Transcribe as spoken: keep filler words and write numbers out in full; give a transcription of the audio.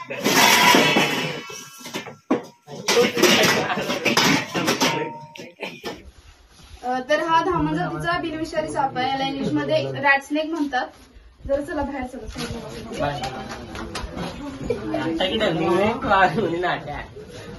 तर हा धामण जातीचा बिनविषारी साप आहे. याला इंग्लिश मध्ये रॅट स्नेक म्हणतात. जर चला बाहेर चला.